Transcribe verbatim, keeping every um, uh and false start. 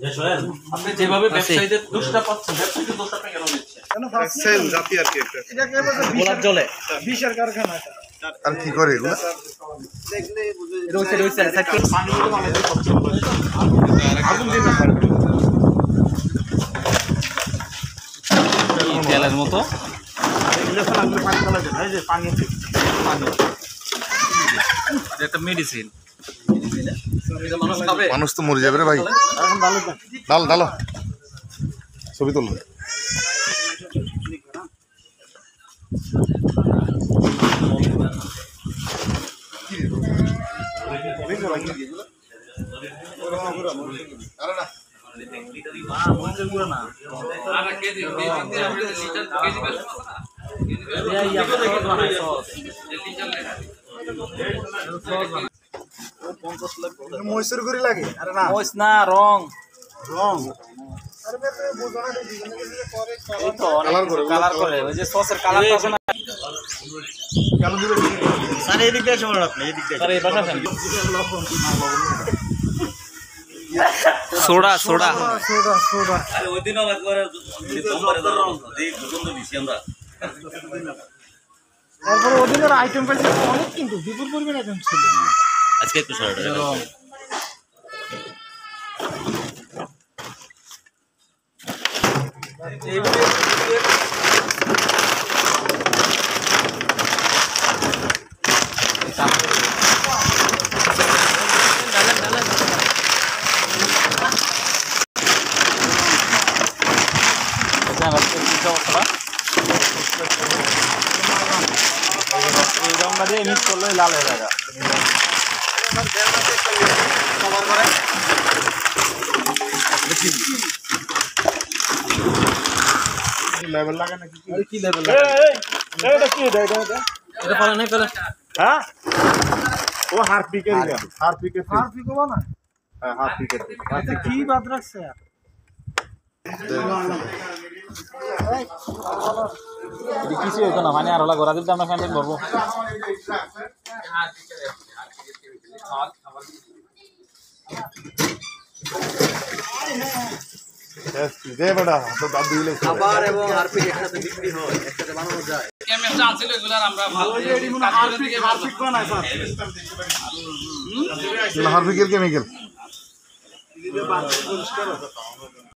আপনি যেভাবে ব্যবসায়ীদের দোষটা পাচ্ছেন, ব্যবসায়ীদের দোষটা আপনি কেন দিচ্ছেন? সেল জাতি আর কি একটা এটাকে বলে গোলাপ জলে বিশের কারখানা এটা। আর কি করে এগুলো? দেখলে বুঝে এটা হচ্ছে হচ্ছে সাইড করে পানিগুলো আমাদের সবচেয়ে ভালো। আগুন দিন না তেলের মতো এগুলো ফেলা এগুলো পানি ফেলা যায়, এই যে পানি আছে পানি এটা একটা মেডিসিন। মানুষ খাবে, মানুষ তো মরে যাবে রে ভাই। এখন ভালো না ডাল ডালো ছবি তুলুন। মৈশুর গুড়ি লাগে আরে না ওইস না রং রং আরে বেটা বোঝা না ডিজাইন করে এই তো কালার করে কালার করে ওই যে সসের কালারটা আছে না। কালো দিবেন স্যার এদিক দিয়ে সরো আপনি এদিক দিয়ে আরে এই পাশে আসেন। সোডা সোডা সোডা সোডা আরে ওই দিনও একবারে সোমবারে ধরো এই দুজন তো দিছি আমরা। তারপর ওদিনের আইটেম পাইছে অনেক, কিন্তু বিপুল পরিমাণ আইটেম ছিল। আজকে একটু সরটা রংটা দিয়ে মিক্স করলে লাল হয়ে যাবে। লেভেল লাগে নাকি আরে কি লেভেল এই এটা কি এটা এটা এটা পারে নাই পারে। হ্যাঁ ও হারপিকের হারপিকের আর কি করব না হ্যাঁ হারপিকের কি বাদ রাখছে আর কিছু হতো না, মানে আরো লাগবে রাজীব আমরা ফ্যান করবো। দে বেটা তো দাদু দিলে খাবার এবং হারপিক একসাথে বিক্রি হয়, একসাথে বানানো যায়। ক্যামেরা আছে এগুলো আমরা ভালো হারপিক হারপিক বানায় স্যার হারপিকের কেমিক্যাল পরিষ্কার আছে।